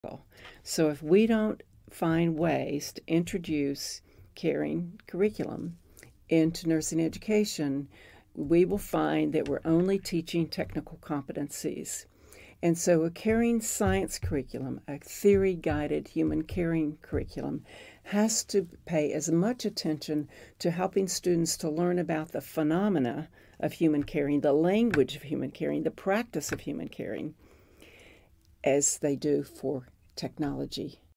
So if we don't find ways to introduce caring curriculum into nursing education, we will find that we're only teaching technical competencies. And so a caring science curriculum, a theory-guided human caring curriculum, has to pay as much attention to helping students to learn about the phenomena of human caring, the language of human caring, the practice of human caring, as they do for technology